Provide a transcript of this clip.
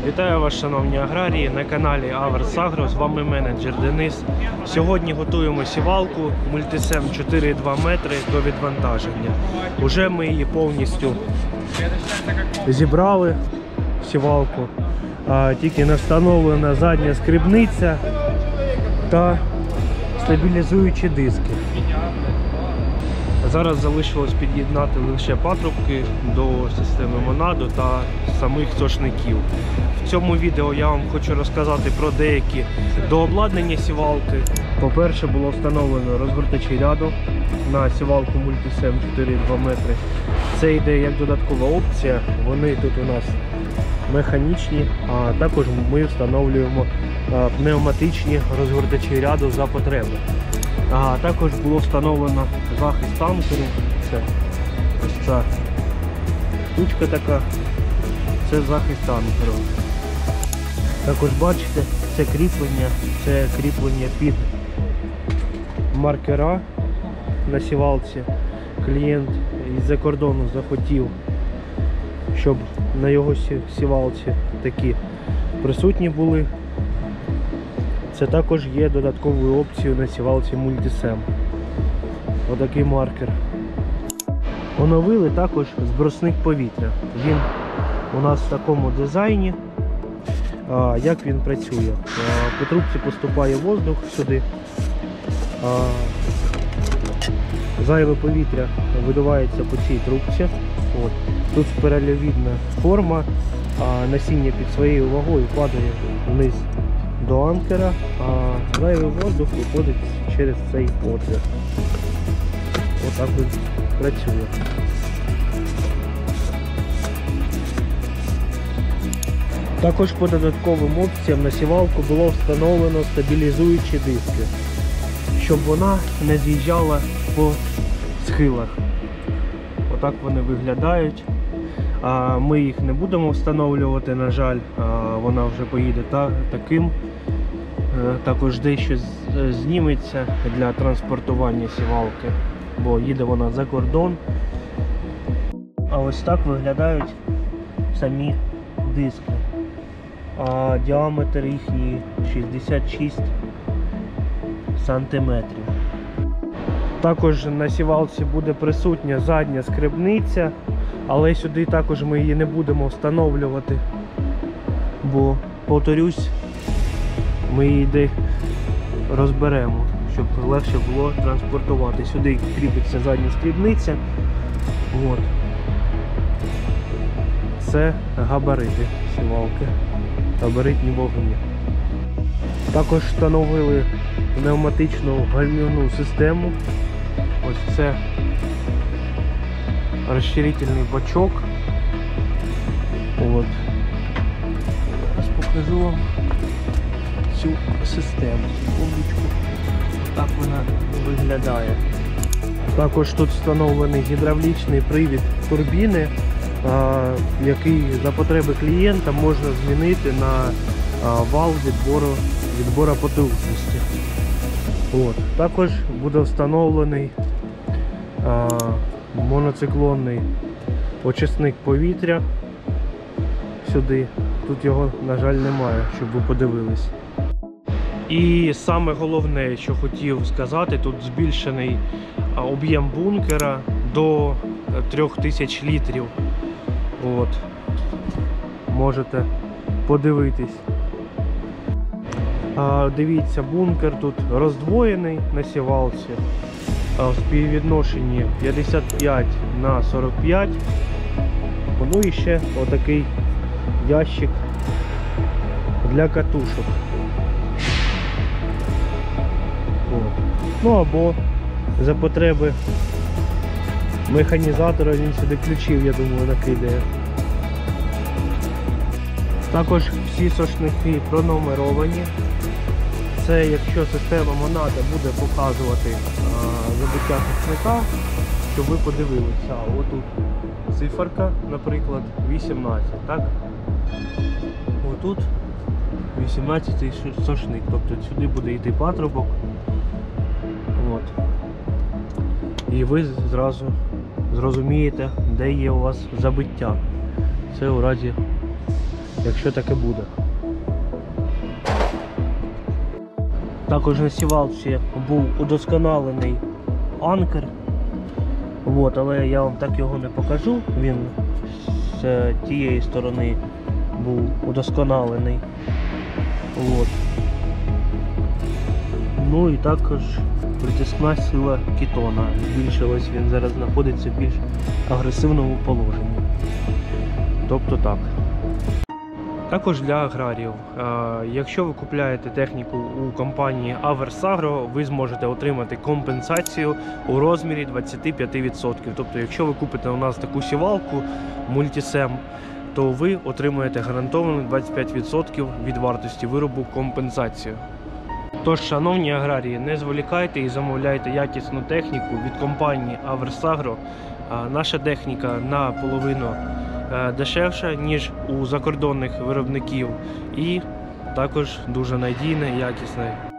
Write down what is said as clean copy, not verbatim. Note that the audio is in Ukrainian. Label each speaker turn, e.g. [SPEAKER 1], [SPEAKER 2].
[SPEAKER 1] Вітаю вас, шановні аграрії, на каналі Аверс Агро. З вами менеджер Денис. Сьогодні готуємо сівалку Multisem 4,2 метри до відвантаження. Уже ми її повністю зібрали, сівалку. Тільки не встановлена задня скрібниця та стабілізуючі диски. Зараз залишилось під'єднати лише патрубки до системи Monado та самих сошників. В цьому відео я вам хочу розказати про деякі дообладнання сівалки. По-перше, було встановлено розгортачі ряду на сівалку Multisem 4,2 метри. Це йде як додаткова опція, вони тут у нас механічні, а також ми встановлюємо пневматичні розгортачі ряду за потреби. Також було встановлено захист танкеру. Це ось ця штучка така, це захист танкеру. Також бачите, це кріплення під маркера на сівалці. Клієнт із-за кордону захотів, щоб на його сівалці такі присутні були. Це також є додатковою опцією на сівалці Multisem. Отакий маркер. Оновили також збросник повітря. Він у нас в такому дизайні. Як він працює? По трубці поступає воздух сюди. Зайве повітря видувається по цій трубці. Тут спиральовідна форма, насіння під своєю вагою падає вниз до анкера, а зайвий воздух виходить через цей отвір. Отак він працює. Також по додатковим опціям на сівалку було встановлено стабілізуючі диски, щоб вона не з'їжджала по схилах. Отак вони виглядають. Ми їх не будемо встановлювати, на жаль, вона вже поїде таким. Також дещо зніметься для транспортування сівалки, бо їде вона за кордон. А ось так виглядають самі диски. Діаметр їхній 66 сантиметрів. Також на сівалці буде присутня задня скребниця, але сюди також ми її не будемо встановлювати, бо, повторюсь, ми її розберемо, щоб легше було транспортувати. Сюди кріпиться задня скрібниця. Це габарити сівалки, габаритні вогні. Також встановили пневматичну гальмівну систему. Ось це розширительний бачок. Зараз покажу вам цю систему. Секундочку. Так вона виглядає. Також тут встановлений гідравлічний привід турбіни, який за потреби клієнта можна змінити на вал відбору потужності. Також буде встановлений моноциклонний очисник повітря сюди. Тут його, на жаль, немає, щоб ви подивились. І саме головне, що хотів сказати, тут збільшений об'єм бункера до 3000 літрів. Можете подивитись. Дивіться, бункер тут роздвоєний на сівалці в співвідношенні 55/45. Ну і ще отакий ящик для катушок. Або за потреби механізатора він сюди ключів, я думаю, накидає. Також всі сошники пронумеровані. Це якщо система Monado буде показувати забиття сошника, щоб ви подивилися. Отут циферка, наприклад, 18, так? Отут 18-й сошник, тобто сюди буде йти патрубок. І ви зразу зрозумієте, де є у вас забиття. Це у разі якщо таке буде. Також на сівалці був удосконалений анкер. От, але я вам так його не покажу, він з тієї сторони був удосконалений. От. Ну і також притискна сила кетона. Збільшилась, він зараз знаходиться в більш агресивному положенні. Тобто так. Також для аграріїв. Якщо ви купуєте техніку у компанії Aversa Agro, ви зможете отримати компенсацію у розмірі 25%. Тобто, якщо ви купите у нас таку сівалку Multisem, то ви отримуєте гарантовано 25% від вартості виробу компенсацію. Тож, шановні аграрії, не зволікайте і замовляйте якісну техніку від компанії Aversa Agro. Наша техніка наполовину дешевша, ніж у закордонних виробників, і також дуже надійна і якісна.